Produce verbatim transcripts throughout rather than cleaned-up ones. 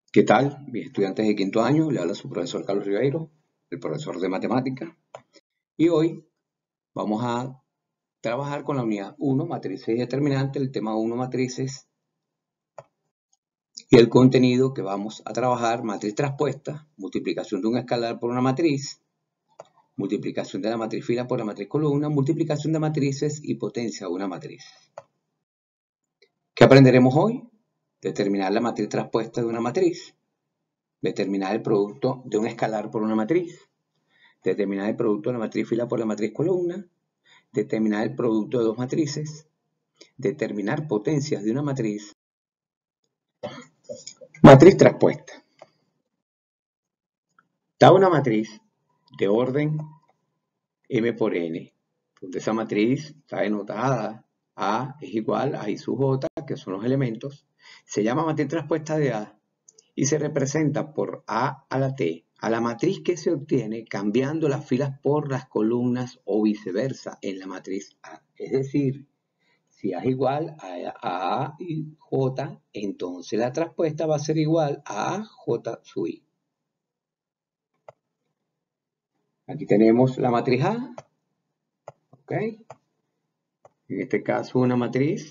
¿Qué tal, mis estudiantes de quinto año? Le habla su profesor Carlos Ribeiro, el profesor de matemática. Y hoy vamos a trabajar con la unidad uno, matrices y determinantes, el tema uno, matrices. Y el contenido que vamos a trabajar, matriz traspuesta, multiplicación de un escalar por una matriz, multiplicación de la matriz fila por la matriz columna, multiplicación de matrices y potencia de una matriz. ¿Qué aprenderemos hoy? Determinar la matriz traspuesta de una matriz, determinar el producto de un escalar por una matriz, determinar el producto de la matriz fila por la matriz columna, determinar el producto de dos matrices, determinar potencias de una matriz. Matriz traspuesta. Da una matriz de orden M por N, donde esa matriz está denotada A es igual a I sub J, que son los elementos. Se llama matriz traspuesta de A y se representa por A a la T a la matriz que se obtiene cambiando las filas por las columnas o viceversa en la matriz A. Es decir, si A es igual a A y J, entonces la traspuesta va a ser igual a A, J sub I. Aquí tenemos la matriz A, ¿ok? En este caso una matriz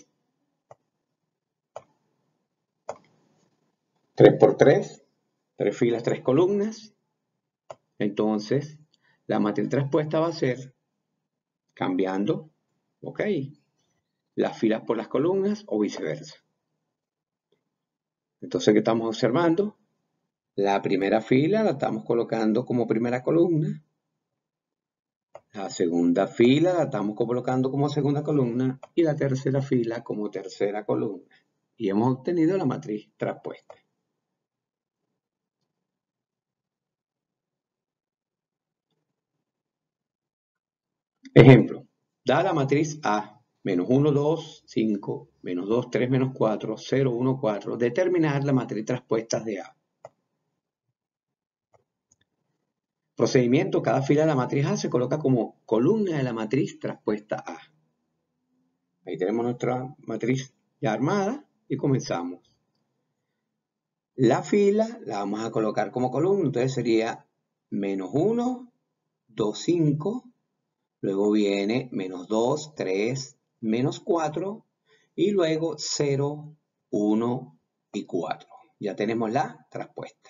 tres por tres, tres filas, tres columnas. Entonces, la matriz traspuesta va a ser cambiando, ¿ok? Las filas por las columnas o viceversa. Entonces, ¿qué estamos observando? La primera fila la estamos colocando como primera columna. La segunda fila la estamos colocando como segunda columna y la tercera fila como tercera columna. Y hemos obtenido la matriz traspuesta. Ejemplo, da la matriz A, menos uno, dos, cinco, menos dos, tres, menos cuatro, cero, uno, cuatro. Determinar la matriz traspuesta de A. Procedimiento, cada fila de la matriz A se coloca como columna de la matriz traspuesta A. Ahí tenemos nuestra matriz ya armada y comenzamos. La fila la vamos a colocar como columna, entonces sería menos uno, dos, cinco, luego viene menos dos, tres, menos cuatro y luego cero, uno y cuatro. Ya tenemos la traspuesta.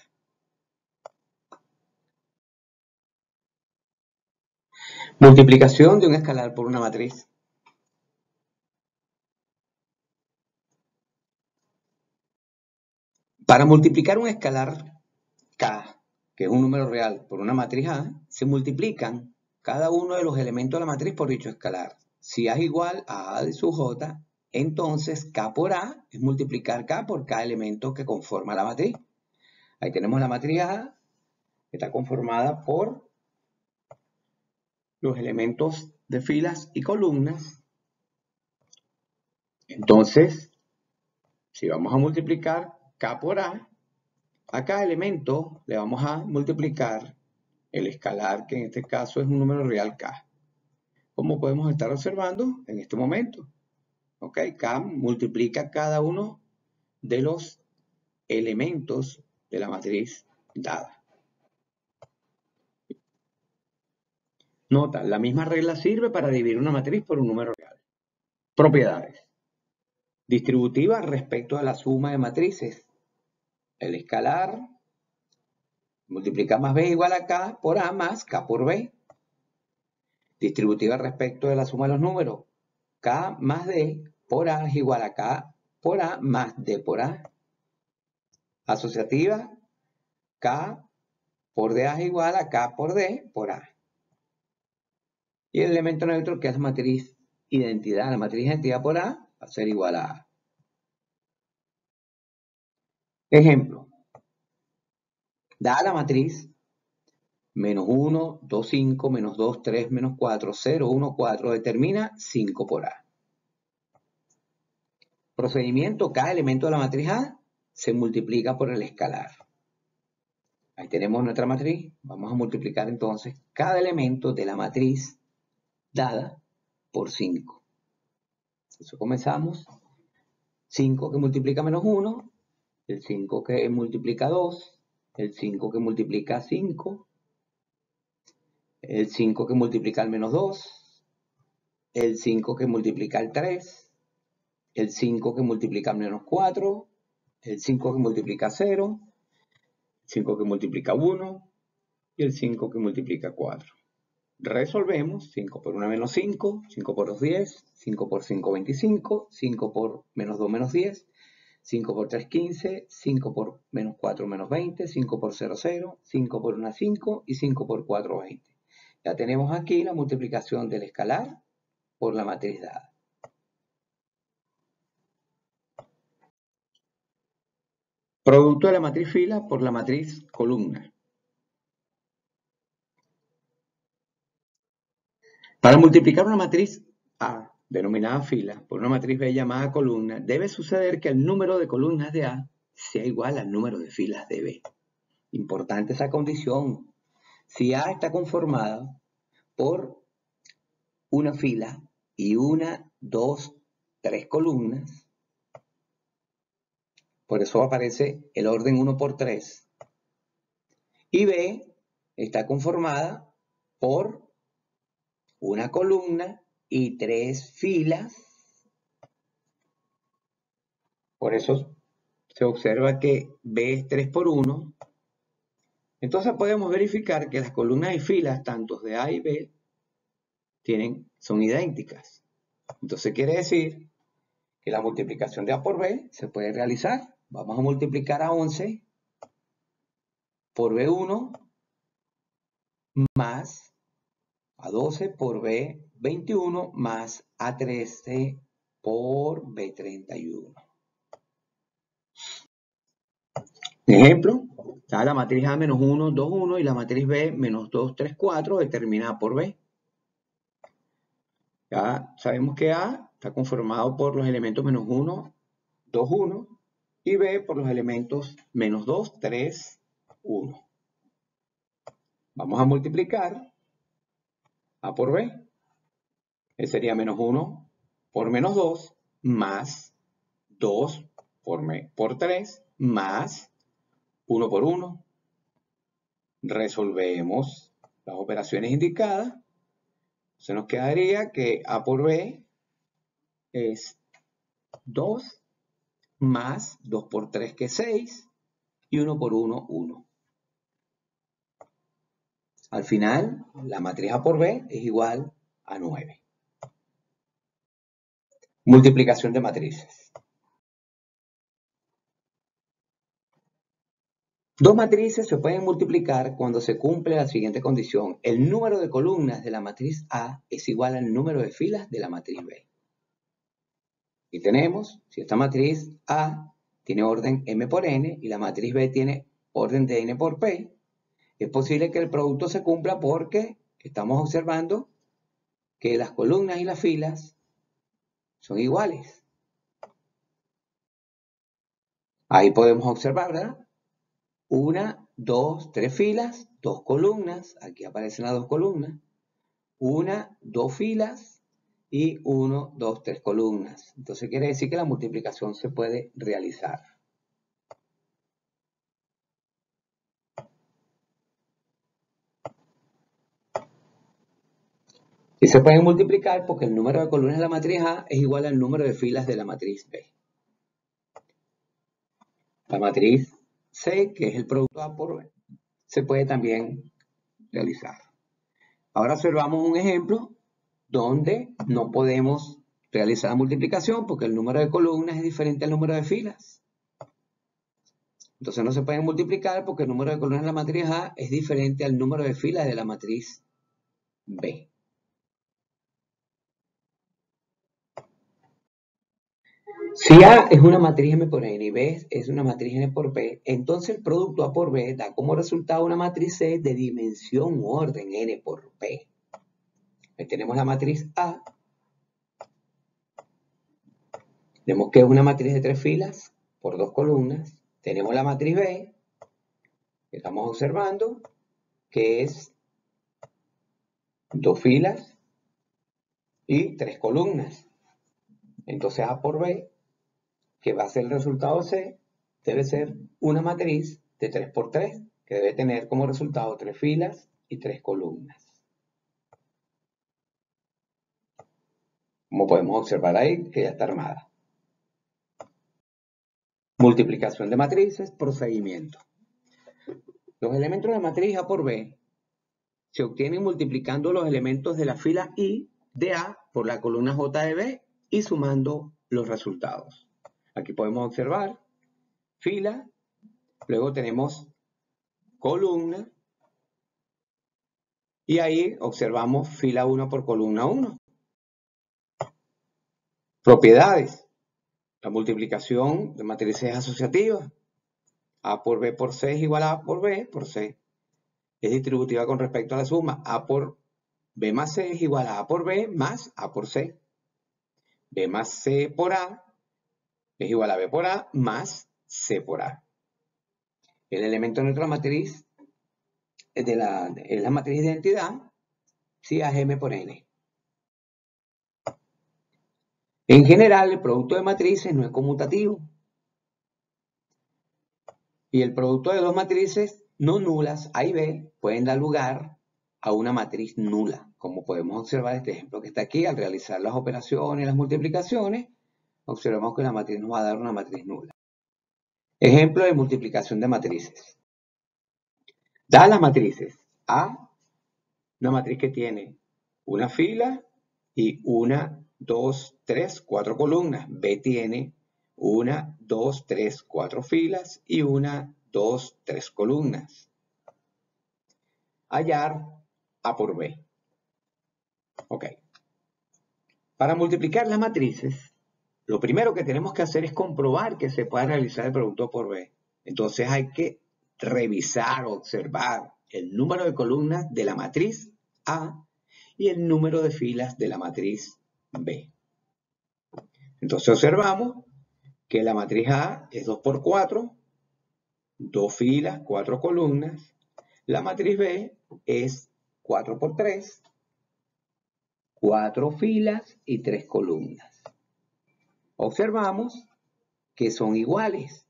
Multiplicación de un escalar por una matriz. Para multiplicar un escalar K, que es un número real, por una matriz A, se multiplican cada uno de los elementos de la matriz por dicho escalar. Si A es igual a A de sub J, entonces K por A es multiplicar K por cada elemento que conforma la matriz. Ahí tenemos la matriz A, que está conformada por los elementos de filas y columnas. Entonces, si vamos a multiplicar K por A, a cada elemento le vamos a multiplicar el escalar, que en este caso es un número real K. Como podemos estar observando en este momento. ¿Ok? K multiplica cada uno de los elementos de la matriz dada. Nota, la misma regla sirve para dividir una matriz por un número real. Propiedades. Distributiva respecto a la suma de matrices. El escalar multiplica más B igual a K por A más K por B. Distributiva respecto de la suma de los números. K más D por A es igual a K por A más D por A. Asociativa, K por D es igual a K por D por A. Y el elemento neutro, que es matriz identidad, la matriz identidad por A va a ser igual a A. Ejemplo, dada la matriz menos uno, dos, cinco, menos dos, tres, menos cuatro, cero, uno, cuatro, determina cinco por A. Procedimiento, cada elemento de la matriz A se multiplica por el escalar. Ahí tenemos nuestra matriz. Vamos a multiplicar entonces cada elemento de la matriz dada por cinco. Eso comenzamos. cinco que multiplica menos uno, el cinco que multiplica dos, el cinco que multiplica cinco, el cinco que multiplica el menos dos, el cinco que multiplica el tres, el cinco que multiplica el menos cuatro, el cinco que multiplica cero, el cinco que multiplica uno y el cinco que multiplica cuatro. Resolvemos. Cinco por uno menos cinco, cinco por dos diez, cinco por cinco veinticinco, cinco por menos dos menos diez, cinco por tres quince, cinco por menos cuatro menos veinte, cinco por cero cero, cinco por uno cinco y cinco por cuatro veinte. Ya tenemos aquí la multiplicación del escalar por la matriz dada. Producto de la matriz fila por la matriz columna. Para multiplicar una matriz A, denominada fila, por una matriz B llamada columna, debe suceder que el número de columnas de A sea igual al número de filas de B. Importante esa condición. Si A está conformada por una fila y una, dos, tres columnas, por eso aparece el orden uno por tres, y B está conformada por una columna y tres filas, por eso se observa que B es tres por uno. Entonces podemos verificar que las columnas y filas, tanto de A y B, tienen, son idénticas. Entonces quiere decir que la multiplicación de A por B se puede realizar. Vamos a multiplicar a once por B uno más a doce por B veintiuno más a trece por B treinta y uno. Ejemplo, está la matriz A menos uno, dos, uno y la matriz B menos dos, tres, cuatro determinada por B. Ya sabemos que A está conformado por los elementos menos uno, dos, uno y B por los elementos menos dos, tres, uno. Vamos a multiplicar A por B. Que sería menos uno por menos dos más dos por, por tres más uno por uno. Resolvemos las operaciones indicadas. Se nos quedaría que A por B es dos más dos por tres, que es seis, y uno por uno, uno. Al final, la matriz A por B es igual a nueve. Multiplicación de matrices. Dos matrices se pueden multiplicar cuando se cumple la siguiente condición. El número de columnas de la matriz A es igual al número de filas de la matriz B. Y tenemos, si esta matriz A tiene orden M por N y la matriz B tiene orden de N por P, es posible que el producto se cumpla porque estamos observando que las columnas y las filas son iguales. Ahí podemos observar, ¿verdad? Una, dos, tres filas, dos columnas. Aquí aparecen las dos columnas. Una, dos filas y uno, dos, tres columnas. Entonces quiere decir que la multiplicación se puede realizar. Y se pueden multiplicar porque el número de columnas de la matriz A es igual al número de filas de la matriz B. La matriz C, que es el producto A por B, se puede también realizar. Ahora observamos un ejemplo donde no podemos realizar la multiplicación porque el número de columnas es diferente al número de filas. Entonces no se pueden multiplicar porque el número de columnas de la matriz A es diferente al número de filas de la matriz B. Si A es una matriz M por N y B es una matriz N por P, entonces el producto A por B da como resultado una matriz C de dimensión u orden N por P. Ahí tenemos la matriz A. Vemos que es una matriz de tres filas por dos columnas. Tenemos la matriz B, que estamos observando, que es dos filas y tres columnas. Entonces A por B, que va a ser el resultado C, debe ser una matriz de tres por tres, que debe tener como resultado tres filas y tres columnas. Como podemos observar ahí, que ya está armada. Multiplicación de matrices, procedimiento. Los elementos de la matriz A por B se obtienen multiplicando los elementos de la fila I de A por la columna J de B y sumando los resultados. Aquí podemos observar fila, luego tenemos columna y ahí observamos fila uno por columna uno. Propiedades. La multiplicación de matrices asociativas. A por B por C es igual a A por B por C. Es distributiva con respecto a la suma. A por B más C es igual a A por B más A por C. B más C por A es igual a B por A más C por A. El elemento de nuestra matriz es, de la, es la matriz de identidad, si A es M por N. En general, el producto de matrices no es conmutativo. Y el producto de dos matrices no nulas, A y B, pueden dar lugar a una matriz nula. Como podemos observar este ejemplo que está aquí, al realizar las operaciones, las multiplicaciones, observamos que la matriz nos va a dar una matriz nula. Ejemplo de multiplicación de matrices. Da las matrices A, una matriz que tiene una fila y una, dos, tres, cuatro columnas. B tiene una, dos, tres, cuatro filas y una, dos, tres columnas. Hallar A por B. Ok. Para multiplicar las matrices, lo primero que tenemos que hacer es comprobar que se pueda realizar el producto por B. Entonces hay que revisar, observar el número de columnas de la matriz A y el número de filas de la matriz B. Entonces observamos que la matriz A es dos por cuatro, dos filas, cuatro columnas. La matriz B es cuatro por tres, cuatro filas y tres columnas. Observamos que son iguales.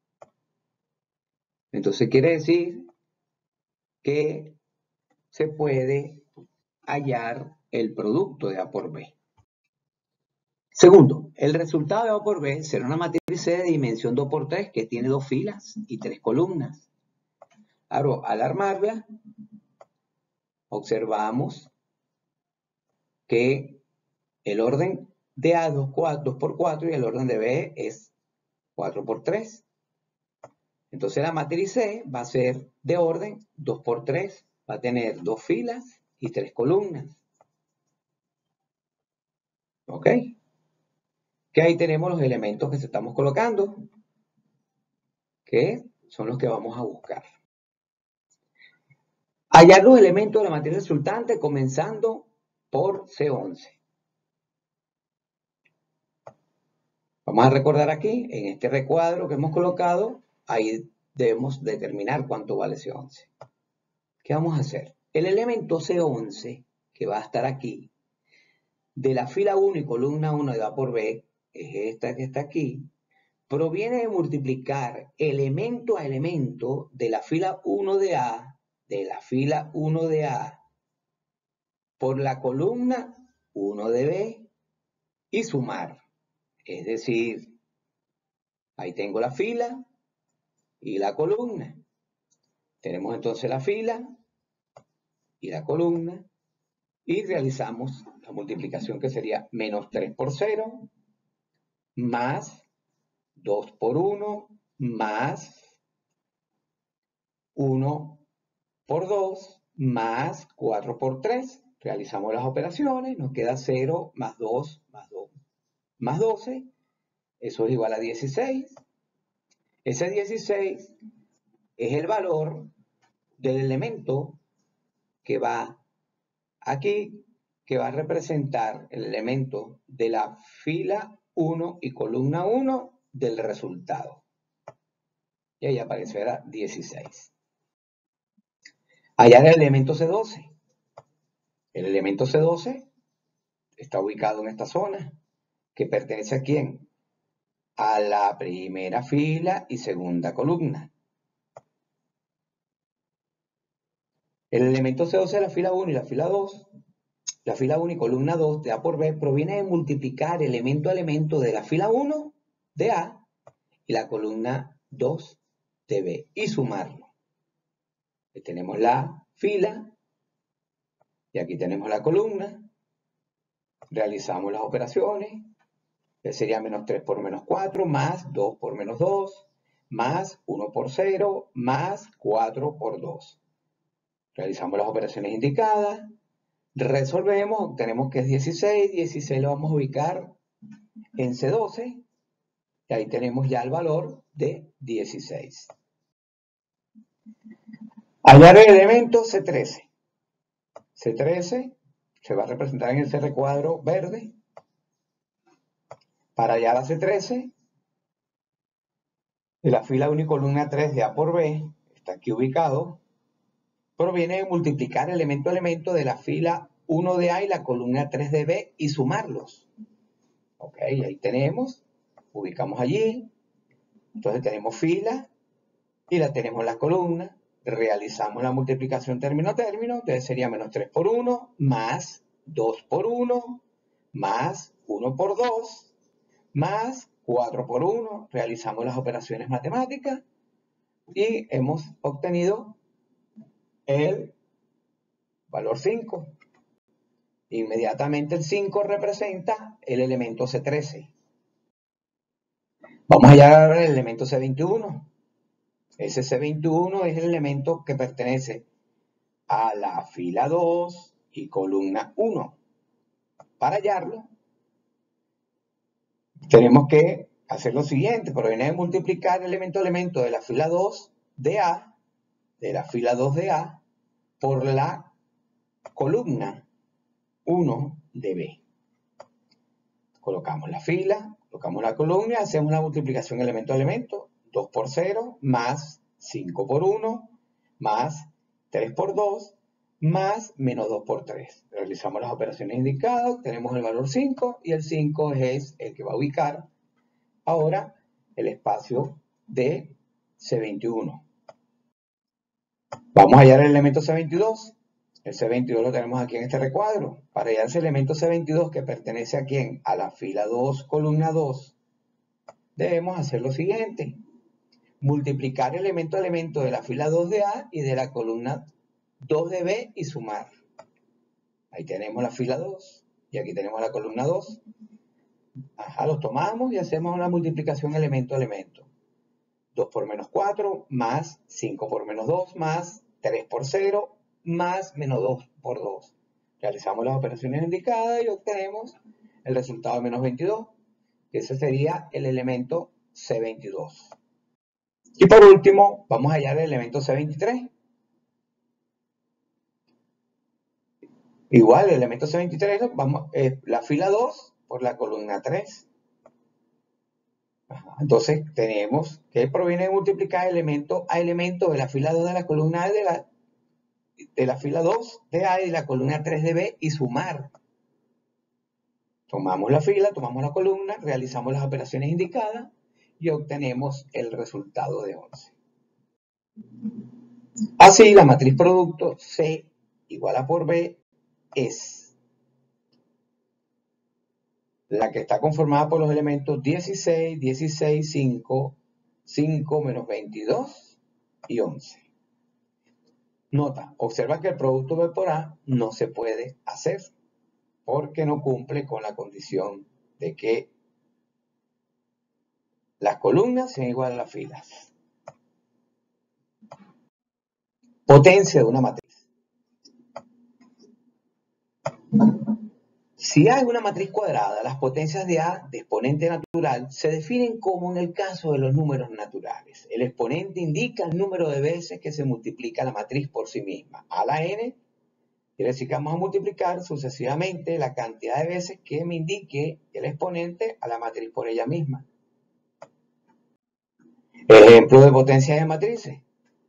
Entonces quiere decir que se puede hallar el producto de A por B. Segundo, el resultado de A por B será una matriz C de dimensión dos por tres que tiene dos filas y tres columnas. Ahora, al armarla, observamos que el orden de A es dos por cuatro y el orden de B es cuatro por tres. Entonces la matriz C va a ser de orden dos por tres. Va a tener dos filas y tres columnas. ¿Ok? Que ahí tenemos los elementos que se estamos colocando, que son los que vamos a buscar. Hallar los elementos de la matriz resultante comenzando por C once. Vamos a recordar aquí, en este recuadro que hemos colocado, ahí debemos determinar cuánto vale C once. ¿Qué vamos a hacer? El elemento C once, que va a estar aquí, de la fila uno y columna uno de A por B, es esta que está aquí, proviene de multiplicar elemento a elemento de la fila uno de A, de la fila uno de A, por la columna uno de B y sumar. Es decir, ahí tengo la fila y la columna. Tenemos entonces la fila y la columna y realizamos la multiplicación que sería menos tres por cero más dos por uno más uno por dos más cuatro por tres. Realizamos las operaciones, nos queda cero más dos más dos más doce. Eso es igual a dieciséis. Ese dieciséis es el valor del elemento que va aquí, que va a representar el elemento de la fila uno y columna uno del resultado. Y ahí aparecerá dieciséis. Hallar el elemento C doce. El elemento C doce está ubicado en esta zona, que pertenece a ¿quién? a la primera fila y segunda columna. El elemento C doce de la fila uno y la fila dos, la fila uno y columna dos de A por B, proviene de multiplicar elemento a elemento de la fila uno de A y la columna dos de B y sumarlo. Aquí tenemos la fila y aquí tenemos la columna. Realizamos las operaciones. Que sería menos tres por menos cuatro, más dos por menos dos, más uno por cero, más cuatro por dos. Realizamos las operaciones indicadas, resolvemos, obtenemos que es dieciséis, dieciséis lo vamos a ubicar en C doce, y ahí tenemos ya el valor de dieciséis. Hallar el elemento C trece. C trece se va a representar en ese recuadro verde. Para hallar a C trece, de la fila uno y columna tres de A por B, está aquí ubicado, proviene de multiplicar elemento a elemento de la fila uno de A y la columna tres de B y sumarlos. Ok, ahí tenemos, ubicamos allí, entonces tenemos fila y la tenemos la columna, realizamos la multiplicación término a término, entonces sería menos tres por uno, más dos por uno, más uno por dos, más cuatro por uno, realizamos las operaciones matemáticas y hemos obtenido el valor cinco. Inmediatamente el cinco representa el elemento C trece. Vamos a hallar ahora el elemento C veintiuno. Ese C veintiuno es el elemento que pertenece a la fila dos y columna uno. Para hallarlo, tenemos que hacer lo siguiente, proviene de multiplicar elemento a elemento de la fila dos de A, de la fila dos de A, por la columna uno de B. Colocamos la fila, colocamos la columna y hacemos la multiplicación elemento a elemento. dos por cero, más cinco por uno, más tres por dos, más menos dos por tres. Realizamos las operaciones indicadas, tenemos el valor cinco y el cinco es el que va a ubicar ahora el espacio de C veintiuno. Vamos a hallar el elemento C veintidós. El C veintidós lo tenemos aquí en este recuadro. Para hallar ese elemento C veintidós que pertenece a quién? A la fila dos, columna dos, debemos hacer lo siguiente. Multiplicar elemento a elemento de la fila dos de A y de la columna dos de B y sumar. Ahí tenemos la fila dos y aquí tenemos la columna dos. Ajá, los tomamos y hacemos una multiplicación elemento a elemento. dos por menos cuatro, más cinco por menos dos, más tres por cero, más menos dos por dos. Realizamos las operaciones indicadas y obtenemos el resultado de menos veintidós, que ese sería el elemento C veintidós. Y por último, vamos a hallar el elemento C veintitrés. Igual, el elemento C veintitrés, vamos, eh, la fila dos por la columna tres. Ajá, entonces tenemos que proviene de multiplicar elemento a elemento de la fila dos de la columna A y de la, de la fila dos de A y de la columna tres de B y sumar. Tomamos la fila, tomamos la columna, realizamos las operaciones indicadas y obtenemos el resultado de once. Así, la matriz producto C igual a por B es la que está conformada por los elementos dieciséis, dieciséis, cinco, cinco menos veintidós y once. Nota, observa que el producto B por A no se puede hacer porque no cumple con la condición de que las columnas sean iguales a las filas. Potencia de una matriz. Si A es una matriz cuadrada, las potencias de A de exponente natural se definen como en el caso de los números naturales. El exponente indica el número de veces que se multiplica la matriz por sí misma. A la n quiere decir que vamos a multiplicar sucesivamente la cantidad de veces que me indique el exponente a la matriz por ella misma. Ejemplo de potencias de matrices.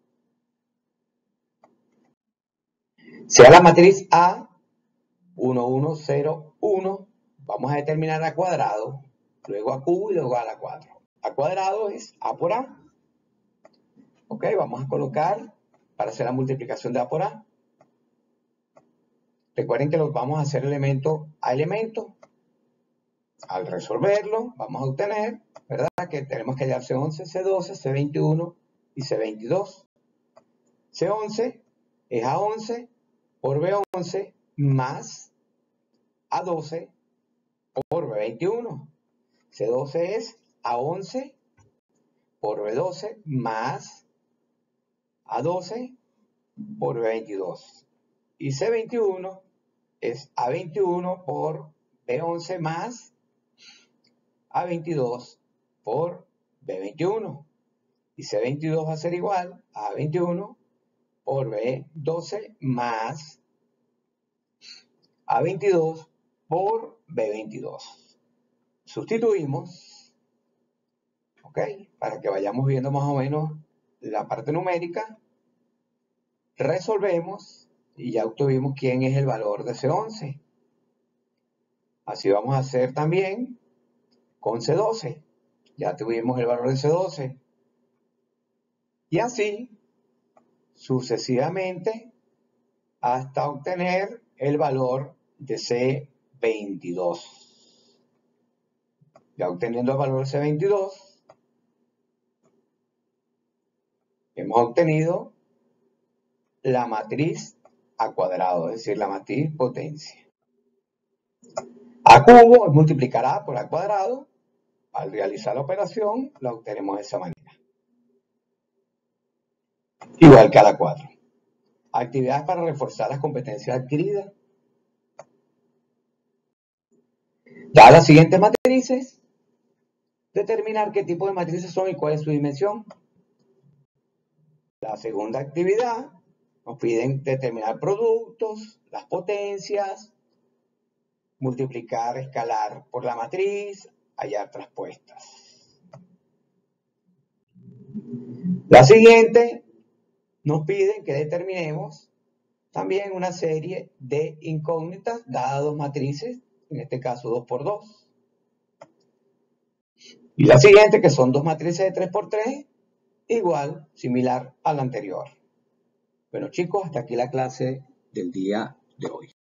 Sea la matriz A uno, uno, cero, uno, vamos a determinar a cuadrado, luego a cubo y luego a la cuatro. A cuadrado es A por A. Ok, vamos a colocar para hacer la multiplicación de A por A. Recuerden que los vamos a hacer elemento a elemento. Al resolverlo, vamos a obtener, ¿verdad? Que tenemos que hallar C once, C doce, C veintiuno y C veintidós. C once es A once por B once más A doce por B veintiuno. C doce es A once por B doce más A doce por B veintidós. Y C veintiuno es A veintiuno por B once más A veintidós por B veintiuno. Y C veintidós va a ser igual a A veintiuno por B doce más A veintidós por B veintidós. Sustituimos, ¿ok? Para que vayamos viendo más o menos la parte numérica. Resolvemos y ya obtuvimos quién es el valor de C once. Así vamos a hacer también con C doce. Ya tuvimos el valor de C doce. Y así sucesivamente hasta obtener el valor de C veintidós. Ya obteniendo el valor de C veintidós, hemos obtenido la matriz a cuadrado, es decir, la matriz potencia. A cubo es multiplicar A por A cuadrado. Al realizar la operación, la obtenemos de esa manera. Igual que a la cuatro. Actividades para reforzar las competencias adquiridas. Ya las siguientes matrices, determinar qué tipo de matrices son y cuál es su dimensión. La segunda actividad, nos piden determinar productos, las potencias, multiplicar, escalar por la matriz, hallar traspuestas. La siguiente, nos piden que determinemos también una serie de incógnitas dadas dos matrices, en este caso dos por dos. Y la siguiente, que son dos matrices de tres por tres, igual, similar a la anterior. Bueno chicos, hasta aquí la clase del día de hoy.